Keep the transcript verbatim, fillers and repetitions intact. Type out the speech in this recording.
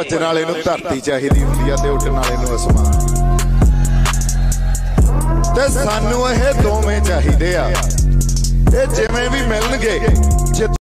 भजन वाले नूं धरती चाहिदी हुंदी आ ते उड्डण वाले नूं आसमान। ते सानू ये दोवें चाहिदे आ, ये जिवें भी मिलणगे।